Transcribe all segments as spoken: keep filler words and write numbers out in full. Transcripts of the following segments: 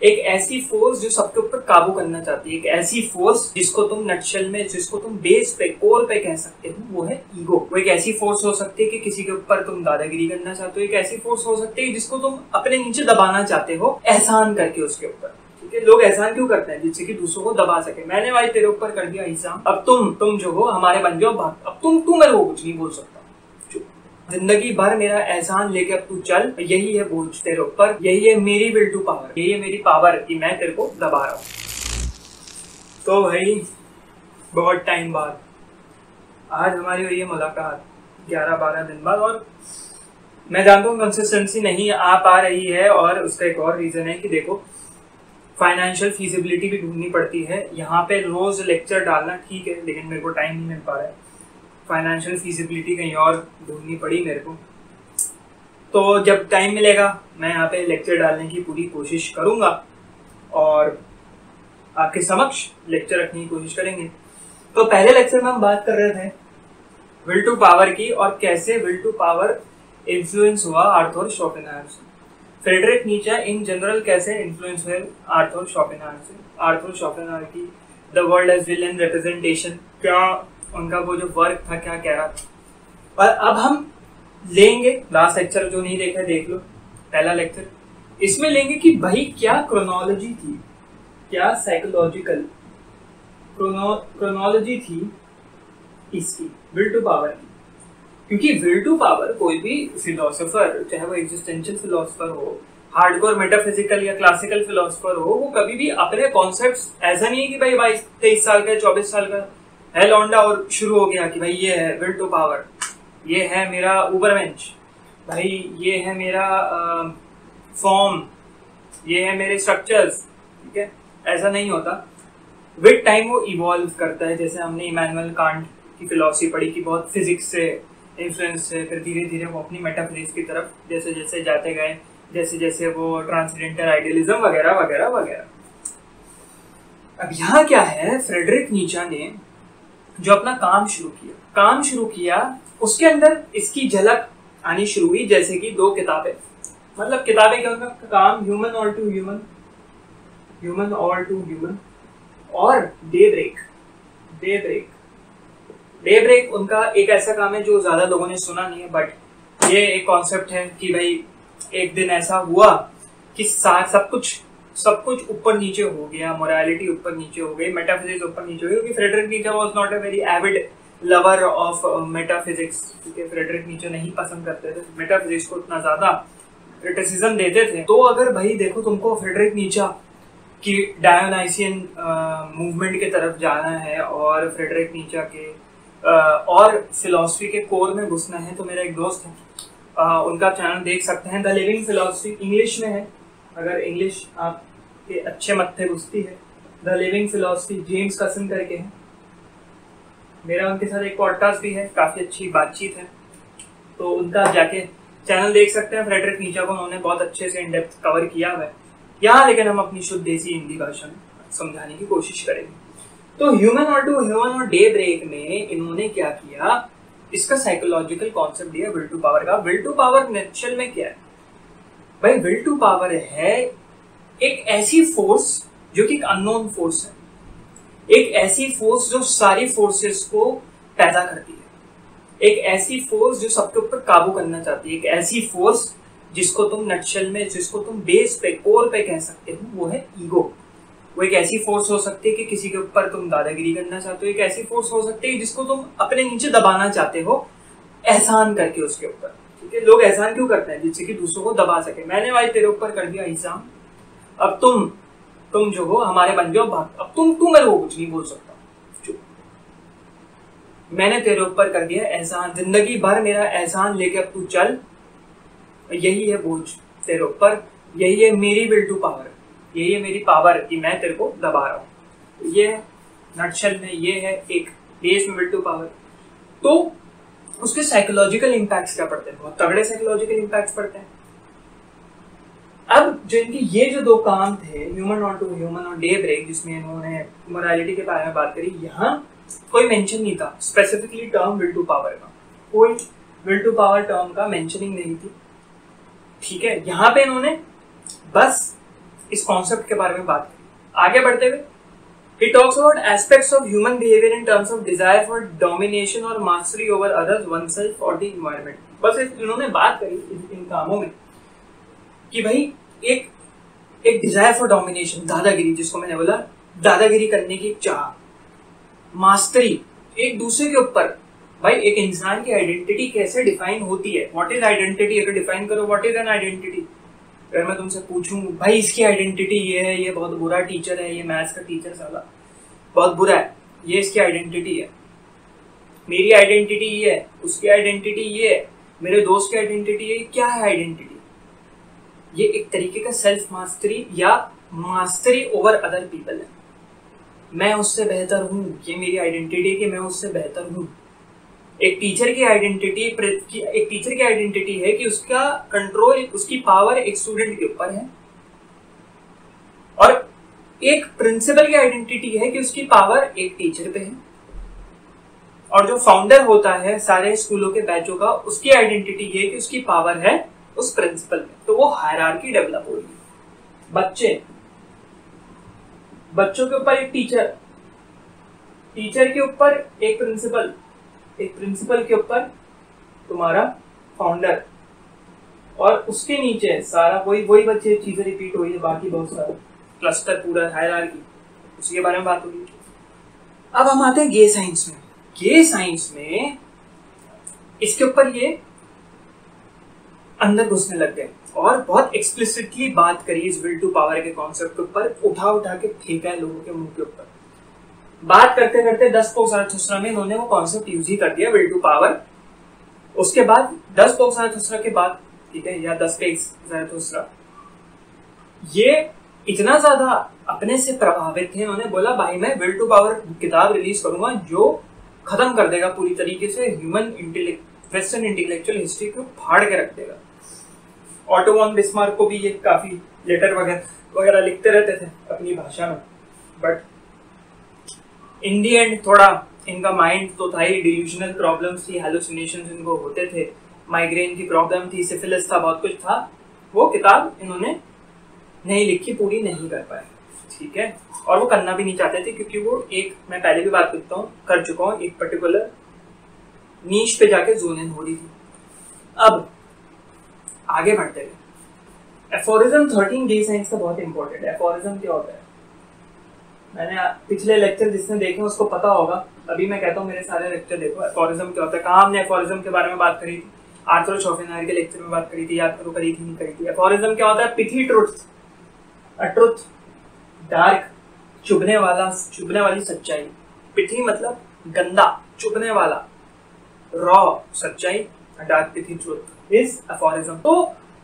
एक ऐसी फोर्स जो सबके ऊपर काबू करना चाहती है, एक ऐसी फोर्स जिसको तुम नटशेल में, जिसको तुम बेस पे, कोर पे कह सकते हो, वो है ईगो। वो एक ऐसी फोर्स हो सकती है कि किसी के ऊपर तुम दादागिरी करना चाहते हो, एक ऐसी फोर्स हो सकती है जिसको तुम अपने नीचे दबाना चाहते हो, एहसान करके उसके ऊपर। ठीक है, लोग एहसान क्यों करते हैं? जिससे कि दूसरों को दबा सके। मैंने भाई तेरे ऊपर कर दिया एहसान, अब तुम तुम जो हो हमारे बन जाओ, भाग। अब तुम तू मेरे को कुछ नहीं बोल सकता। जिंदगी भर मेरा एहसान लेके अब तू चल, यही है बोझ तेरे ऊपर, यही है मेरी विल टू पावर, यही है मेरी पावर कि मैं तेरे को दबा रहा हूँ। तो भाई बहुत टाइम बाद आज हमारी हुई है मुलाकात, ग्यारह बारह दिन बाद। और मैं जानता हूँ कंसिस्टेंसी नहीं आ पा रही है, और उसका एक और रीजन है कि देखो फाइनेंशियल फीजिबिलिटी भी ढूंढनी पड़ती है। यहाँ पे रोज लेक्चर डालना ठीक है, लेकिन मेरे को टाइम नहीं मिल पा रहा है। फाइनेंशियल फीजिबिलिटी कहीं और ढूंढनी पड़ी मेरे को। तो जब टाइम मिलेगा मैं यहाँ पे लेक्चर डालने की पूरी कोशिश करूंगा, और आपके समक्ष लेक्चर रखने की कोशिश करेंगे। तो पहले लेक्चर में हम बात कर रहे थे विल टू पावर की, और कैसे विल टू पावर इन्फ्लुएंस हुआ आर्थर शोपेनहायर से। फ्रेडरिक नीचे इन जनरल कैसे इन्फ्लुएंस हुए आर्थर शोपेनहायर से। आर्थर शोपेनहायर की the world as will and representation, क्या उनका वो जो वर्क था क्या कह रहा था। और अब हम लेंगे लास्ट लेक्चर, जो नहीं देखा देख लो पहला लेक्चर। इसमें लेंगे कि भाई क्या क्रोनोलॉजी थी, क्या साइकोलॉजिकल क्रोनोलॉजी थी इसकी विल टू पावर की। क्योंकि विल टू पावर कोई भी फिलोसोफर, चाहे वो एग्जिस्टेंशियल फिलोसोफर हो, हार्डकोर मेटाफिजिकल या क्लासिकल फिलोसोफर हो, वो कभी भी अपने कॉन्सेप्ट्स, ऐसा नहीं है कि भाई बाईस तेईस साल का चौबीस साल का है लौंडा और शुरू हो गया कि भाई ये है विल टू पावर, ये है मेरा ऊबरमेंच, भाई ये है मेरा फॉर्म, ये है मेरे स्ट्रक्चर्स। ठीक है, ऐसा नहीं होता। विद टाइम वो इवॉल्व करता है। जैसे हमने इमैनुअल कांट की फिलॉसफी पढ़ी कि बहुत फिजिक्स से इन्फ्लुएंस से फिर धीरे धीरे वो अपनी मेटाफिजिक्स की तरफ जैसे जैसे जाते गए, जैसे जैसे वो ट्रांसडेंटल आइडियलिज्म वगैरह वगैरह वगैरह। अब यहाँ क्या है, फ्रेडरिक नीचे ने जो अपना काम शुरू किया काम शुरू किया उसके अंदर इसकी झलक आनी शुरू हुई। जैसे कि दो किताबें, मतलब किताबें क्या, उनका काम human all too human, human all too human, और daybreak. Daybreak daybreak उनका एक ऐसा काम है जो ज्यादा लोगों ने सुना नहीं है, बट ये एक कॉन्सेप्ट है कि भाई एक दिन ऐसा हुआ कि सब कुछ सब कुछ ऊपर नीचे हो गया, मोरालिटी ऊपर नीचे हो गई, मेटाफिजिक्स ऊपर नीचे हो गई। क्योंकि Friedrich Nietzsche was not a very avid lover of metaphysics, क्योंकि फ्रेडरिक नीचे नहीं पसंद करते थे मेटाफिजिक्स को, इतना ज्यादा क्रिटिसिज्म देते थे। तो अगर भाई देखो तुमको फ्रेडरिक नीचे की डायोनाइसियन मूवमेंट की तरफ जाना है और फ्रेडरिक नीचे के uh, और फिलॉसफी के कोर में घुसना है, तो मेरा एक दोस्त है, uh, उनका चैनल देख सकते हैं, द लिविंग फिलॉसफी, इंग्लिश में है, अगर इंग्लिश आपके अच्छे मत्थे घुसती है। द लिविंग फिलॉसफी, जेम्स कसन करके है। मेरा उनके साथ एक पॉडकास्ट भी है, काफी अच्छी बातचीत है, तो उनका जाके चैनल देख सकते हैं। फ्रेडरिक नीचे को उन्होंने बहुत अच्छे से इन डेप्थ कवर किया हुआ है यहाँ, लेकिन हम अपनी शुद्ध देसी हिंदी भाषा में समझाने की कोशिश करेंगे। तो ह्यूमन और टू ह्यूमन और डे ब्रेक में इन्होंने क्या किया, इसका साइकोलॉजिकल कॉन्सेप्ट दिया विल टू पावर का। विल टू पावर नेचुरल में क्या है भाई? विल टू पावर है एक ऐसी फोर्स जो कि एक अननोन फोर्स है, एक ऐसी फोर्स जो सारी फोर्सेस को पैदा करती है, एक ऐसी फोर्स जो सबके ऊपर काबू करना चाहती है, एक ऐसी फोर्स जिसको तुम नटशेल में, जिसको तुम बेस पे, कोर पे कह सकते हो, वो है ईगो। वो एक ऐसी फोर्स हो सकती है कि किसी के ऊपर तुम दादागिरी करना चाहते हो, एक ऐसी फोर्स हो सकती है जिसको तुम अपने नीचे दबाना चाहते हो, एहसान करके उसके ऊपर। ठीक है, लोग एहसान क्यों करते हैं? जिससे कि दूसरों को दबा सके। मैंने भाई तेरे ऊपर कर दिया एहसान, अब तुम तुम जो हो हमारे बन जाओ, भाग। अब तुम तू मेरे को कुछ नहीं बोल सकता, चुप। मैंने तेरे ऊपर कर दिया एहसान, जिंदगी भर मेरा एहसान लेके अब तू चल, यही है बोझ तेरे ऊपर, यही है मेरी विल टू पावर, यही है मेरी पावर कि मैं तेरे को दबा रहा हूँ। ये नटशेल में ये है एक बेस में विल टू पावर। तो उसके साइकोलॉजिकल इम्पैक्ट्स क्या पड़ते हैं? बहुत तगड़े साइकोलॉजिकल इम्पैक्ट्स पड़ते हैं। अब जो इनके ये जो दो काम थे, ह्यूमन ऑन टू ह्यूमन और डे ब्रेक, जिसमें इन्होंने मोरालिटी के बारे में बात करी, यहाँ कोई मेंशन नहीं था specifically term will to power का, कोई विल टू पावर टर्म का मेंशनिंग नहीं थी। ठीक है, यहाँ पे इन्होंने बस इस कॉन्सेप्ट के बारे में बात करी। आगे बढ़ते हुए he talks about aspects of human behavior in terms of desire for domination or mastery over others, oneself or the environment। बस इन्होंने बात करी इन कामों में कि भाई एक एक डिजायर फॉर डोमिनेशन, दादागिरी, जिसको मैंने बोला दादागिरी करने की चाह, मास्टरी एक दूसरे के ऊपर। भाई एक इंसान की आइडेंटिटी कैसे डिफाइन होती है, व्हाट इज आइडेंटिटी, अगर डिफाइन करो व्हाट इज एन आइडेंटिटी। अगर मैं तुमसे पूछूं भाई इसकी आइडेंटिटी ये है, ये बहुत बुरा टीचर है, ये मैथ्स का टीचर साला बहुत बुरा है, ये इसकी आइडेंटिटी है। मेरी आइडेंटिटी ये है, उसकी आइडेंटिटी ये है, मेरे दोस्त की आइडेंटिटी ये, क्या है आइडेंटिटी? ये एक तरीके का सेल्फ मास्टरी या मास्टरी ओवर अदर पीपल है। मैं उससे बेहतर हूं, ये मेरी आइडेंटिटी कि मैं उससे बेहतर हूं। एक टीचर की आइडेंटिटी एक टीचर की आइडेंटिटी है कि उसका कंट्रोल, उसकी पावर एक स्टूडेंट के ऊपर है, और एक प्रिंसिपल की आइडेंटिटी है कि उसकी पावर एक टीचर पे है, और जो फाउंडर होता है सारे स्कूलों के बैचों का, उसकी आइडेंटिटी है कि उसकी पावर है उस प्रिंसिपल पे। तो वो हायरार्की डेवलप होगी। बच्चे बच्चों के ऊपर एक टीचर, टीचर के ऊपर एक प्रिंसिपल, एक प्रिंसिपल के ऊपर तुम्हारा फाउंडर, और उसके नीचे सारा वही वही बच्चे चीजें रिपीट हुई है, बाकी बहुत सारा क्लस्टर, पूरा हायरार्की, उसी के बारे में बात होगी। अब हम आते हैं गे साइंस में। गे साइंस में इसके ऊपर ये अंदर घुसने लग गए और बहुत एक्सप्लिसिटली बात करी इस विल टू पावर के कॉन्सेप्ट के ऊपर, उठा उठा के फेंका है लोगों के मुंह के ऊपर। बात करते करते दस पोक ज़राथुस्त्रा में इन्होंने वो कॉन्सेप्ट यूज ही कर दिया, विल टू पावर। उसके बाद दस पोक ज़राथुस्त्रा के बाद, ठीक है, या दस पेक ज़राथुस्त्रा, ये इतना ज्यादा अपने से प्रभावित थे, उन्होंने बोला भाई मैं विल टू पावर किताब रिलीज करूंगा जो खत्म कर देगा पूरी तरीके से human intellect western intellectual history को फाड़ के रख देगा। ऑटो वॉन बिस्मार्क को भी ये काफी लेटर वगैरह वगैरह लिखते रहते थे अपनी भाषा में, बट इन दी एंड थोड़ा इनका माइंड तो था ही, डिल्यूजनल प्रॉब्लम्स थी, हेलुसिनेशंस इनको होते थे, माइग्रेन की प्रॉब्लम थी, सिफिलिस था, बहुत कुछ था। वो किताब इन्होंने नहीं लिखी, पूरी नहीं कर पाए, ठीक है, और वो करना भी नहीं चाहते थे, क्योंकि वो एक, मैं पहले भी बात करता हूँ कर चुका हूँ, एक पर्टिकुलर नीश पे जाके जोन इन हो रही थी। अब आगे बढ़ते हैं। एफोरिज्म थर्टीन गे साइंस का बहुत इंपॉर्टेंट है। एफोरिज्म क्या होता है? मैंने पिछले लेक्चर जिसने देखे उसको पता होगा, अभी मैं कहता हूँ मेरे सारे लेक्चर देखो। एफोरिज्म क्या होता है? कहाँ हमने एफोरिज्म के बारे में बात करी थी? आर्थर शोपेनहायर के लेक्चर में बात करी थी, याद करो, करी थी नहीं करी थी। एफोरिज्म क्या होता है? Pithy truth, a truth, dark, चुभने वाला, चुभने वाली सच्चाई। पिथी मतलब गंदा, चुभने वाला, रॉ सच्चाई, dark pithy truth is aphorism. तो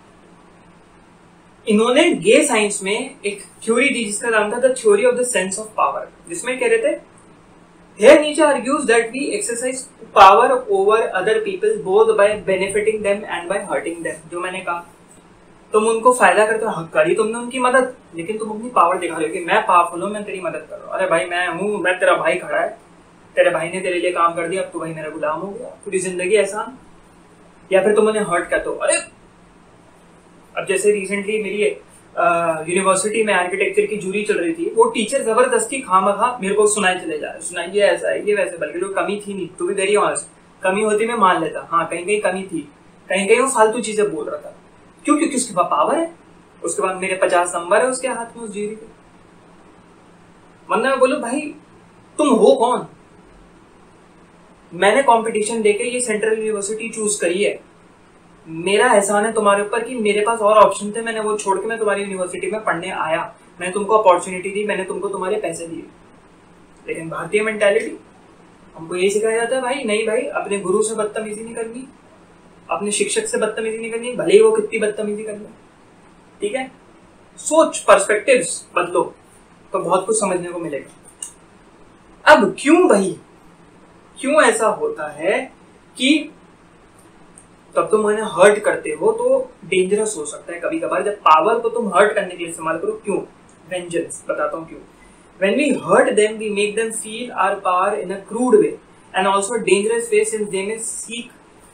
इन्होंने गे साइंस में एक थ्योरी दी जिसका नाम था the theory of the sense of power, जिसमें कह रहे थे Here Nietzsche argues that we exercise power over other people both by benefiting them and by hurting them। जो मैंने कहा, तुम उनको फायदा करते हो, करी तुमने उनकी मदद, लेकिन तुम अपनी पावर दिखा रहे हो कि मैं पावरफुल हूँ, मैं तेरी मदद कर रहा हूँ। अरे भाई मैं हूँ, मैं तेरा भाई खड़ा है, तेरे भाई ने तेरे लिए काम कर दिया, अब तो भाई मेरा गुलाम हो गया, पूरी जिंदगी एहसान। या फिर तुम उन्हें हर्ट करते हो। अरे अब जैसे रिसेंटली मेरी यूनिवर्सिटी में आर्किटेक्चर की जूरी चल रही थी, वो टीचर जबरदस्ती खामखा मेरे को सुनाए चले जा रहे, सुनाइए ऐसा है, ये वैसे, बल्कि तो कमी थी नहीं, टू बी वेरी ऑनेस्ट, कमी होती मैं मान लेता, हाँ कहीं कहीं कमी थी, कहीं कहीं वो फालतू चीजें बोल रहा था। क्यों? क्योंकि उसके पास पावर है, उसके बाद मेरे पचास नंबर है उसके हाथ में उस जूरी पे। वरना मैं बोलूं भाई तुम हो कौन? मैंने कंपटीशन देके ये सेंट्रल यूनिवर्सिटी चूज करी है, मेरा एहसान है तुम्हारे ऊपर कि मेरे पास और ऑप्शन थे, मैंने वो छोड़ के मैं तुम्हारी यूनिवर्सिटी में पढ़ने आया, मैंने तुमको अपॉर्चुनिटी दी, मैंने तुमको तुम्हारे पैसे दिए। लेकिन भारतीय मेंटालिटी, हमको यही सिखाया जाता है भाई नहीं भाई, अपने गुरु से बदतमीजी नहीं करनी, अपने शिक्षक से बदतमीजी नहीं करनी, भले ही वो कितनी बदतमीजी कर ले, ठीक है। सोच, पर्सपेक्टिव्स बदलो तो बहुत कुछ समझने को मिलेगा। अब क्यों भाई, क्यों ऐसा होता है कि तब तुम उन्हें हर्ट करते हो तो डेंजरस हो सकता है कभी कभार, जब पावर को तुम हर्ट करने के लिए इस्तेमाल करो। क्यों? वेंजेंस, बताता हूँ क्यों। When we hurt them, we make them feel our power in a crude way and also a dangerous way, since they may seek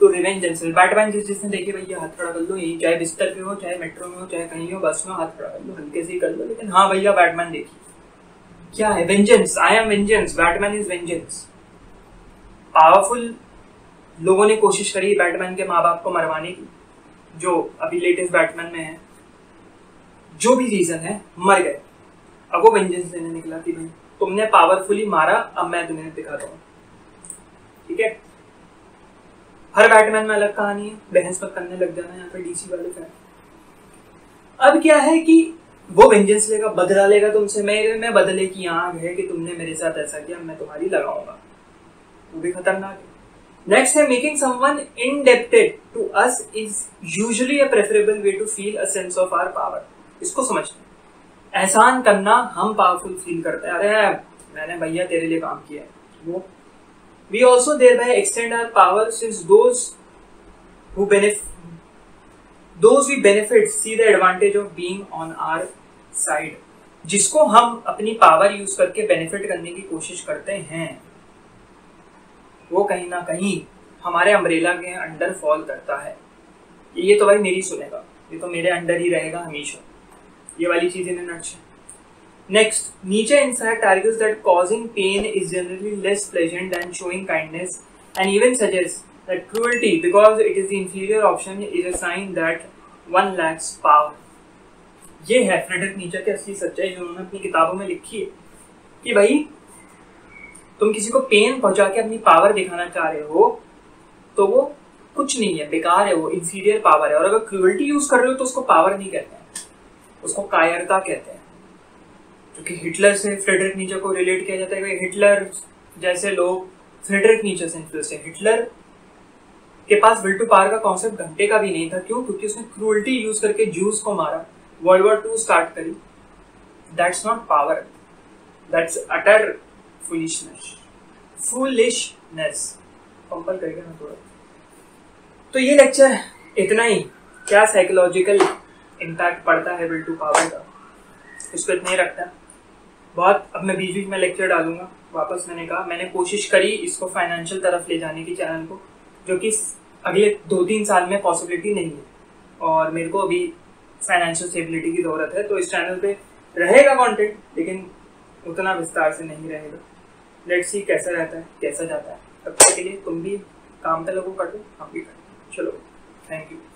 to revenge themself. Batman जिस जिसने देखी भैया हाथ खड़ा कर लो, यही चाहे बिस्तर पे हो, चाहे मेट्रो में हो, चाहे कहीं हो, बस में हाथ खड़ा कर लो, हल्के से ही कर लो, लेकिन हाँ भैया बैटमैन देखी। क्या है? Vengeance. I am vengeance, Batman is vengeance. Powerful लोगों ने कोशिश करी बैटमैन के माँ बाप को मरवाने की, जो अभी लेटेस्ट बैटमैन में है, जो भी रीजन है, मर गए। अब वो वेंजेंस देने निकला कि भाई तुमने पावरफुली मारा, अब मैं तुम्हें दिखाता हूँ। ठीक है, हर बैटमैन में अलग कहानी है, बहस पर करने लग जाना यहाँ पे डीसी वाले का। अब क्या है कि वो वेंजेंस लेगा, बदला लेगा तुमसे। मेरे में बदले की आग है कि तुमने मेरे साथ ऐसा किया, मैं तुम्हारी लगाऊंगा। वो भी खतरनाक है। नेक्स्ट है making someone indebted to us is usually a preferable way to feel a sense of our power. इसको समझना, एहसान करना हम पावरफुल फील करते हैं, अरे मैंने भैया तेरे लिए काम किया है वो। We also thereby extend our power since those who benefit, those we benefit see the advantage of being on our side। जिसको हम अपनी पावर यूज करके बेनिफिट करने की कोशिश करते हैं, वो कहीं ना कहीं हमारे अम्ब्रेला के अंडर फॉल करता है। ये तो भाई मेरी सुनेगा, ये तो मेरे अंडर ही रहेगा हमेशा, ये वाली चीज in nutshell. Next, Nietzsche in fact argues that causing pain is generally less pleasant than showing kindness, and even suggests that cruelty, because it is the inferior option, is a sign that one lacks power। ये है Frederick नीचे की असली सच्चाई जो उन्होंने अपनी किताबों में लिखी है कि भाई तुम किसी को पेन पहुंचा के अपनी पावर दिखाना चाह रहे हो तो वो कुछ नहीं है, बेकार है, वो इंफीरियर पावर है। और अगर क्रूअल्टी यूज कर रहे हो तो उसको पावर नहीं कहते हैं, उसको कायरता कहते हैं। क्योंकि हिटलर से फ्रेडरिक नीचे को रिलेट किया जाता है, हिटलर जैसे लोग फ्रेडरिक नीचे से इन्फ्लुएंस है। हिटलर के पास विल टू पावर का कॉन्सेप्ट घंटे का भी नहीं था। क्यों? क्योंकि उसने क्रूअल्टी यूज करके जूस को मारा, वर्ल्ड वॉर टू स्टार्ट करी। That's not power, that's utter foolishness foolishness compel करेगा ना थोड़ा। तो ये लेक्चर इतना ही। क्या साइकोलॉजिकल इम्पैक्ट पड़ता है विल टू पावर का, इसको इतना ही रखता है। बहुत अब मैं बीच बीच में लेक्चर डालूंगा वापस। मैंने कहा मैंने कोशिश करी इसको फाइनेंशियल तरफ ले जाने की चैनल को, जो कि अगले दो तीन साल में पॉसिबिलिटी नहीं है, और मेरे को अभी फाइनेंशियल स्टेबिलिटी की जरूरत है। तो इस चैनल पे रहेगा कंटेंट, लेकिन उतना विस्तार से नहीं रहेगा। लेट्स सी कैसा रहता है, कैसा जाता है। तब तक के लिए तुम भी काम पे लगो, करो, हम भी करें। चलो, थैंक यू।